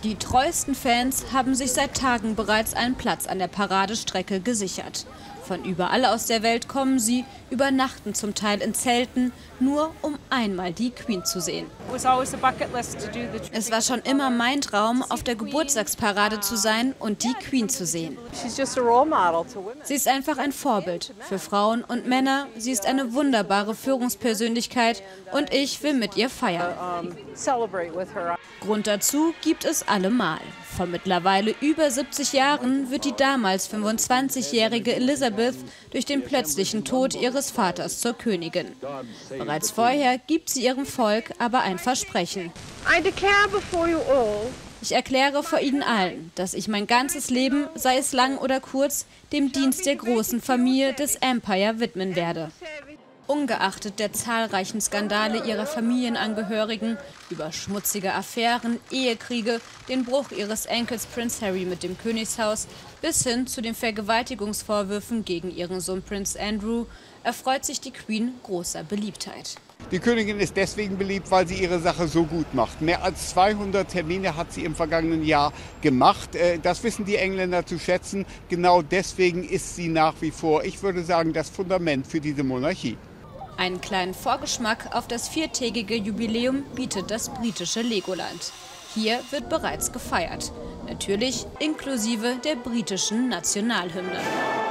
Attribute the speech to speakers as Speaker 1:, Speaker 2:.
Speaker 1: Die treuesten Fans haben sich seit Tagen bereits einen Platz an der Paradestrecke gesichert. Von überall aus der Welt kommen sie, übernachten zum Teil in Zelten, nur um einmal die Queen zu sehen. Es war schon immer mein Traum, auf der Geburtstagsparade zu sein und die Queen zu sehen. Sie ist einfach ein Vorbild für Frauen und Männer. Sie ist eine wunderbare Führungspersönlichkeit und ich will mit ihr feiern. Grund dazu gibt es allemal. Vor mittlerweile über 70 Jahren wird die damals 25-jährige Elisabeth durch den plötzlichen Tod ihres Vaters zur Königin. Bereits vorher gibt sie ihrem Volk aber ein Versprechen. Ich erkläre vor Ihnen allen, dass ich mein ganzes Leben, sei es lang oder kurz, dem Dienst der großen Familie des Empire widmen werde. Ungeachtet der zahlreichen Skandale ihrer Familienangehörigen über schmutzige Affären, Ehekriege, den Bruch ihres Enkels Prinz Harry mit dem Königshaus bis hin zu den Vergewaltigungsvorwürfen gegen ihren Sohn Prinz Andrew erfreut sich die Queen großer Beliebtheit.
Speaker 2: Die Königin ist deswegen beliebt, weil sie ihre Sache so gut macht. Mehr als 200 Termine hat sie im vergangenen Jahr gemacht. Das wissen die Engländer zu schätzen. Genau deswegen ist sie nach wie vor, ich würde sagen, das Fundament für diese Monarchie.
Speaker 1: Einen kleinen Vorgeschmack auf das 4-tägige Jubiläum bietet das britische Legoland. Hier wird bereits gefeiert. Natürlich inklusive der britischen Nationalhymne.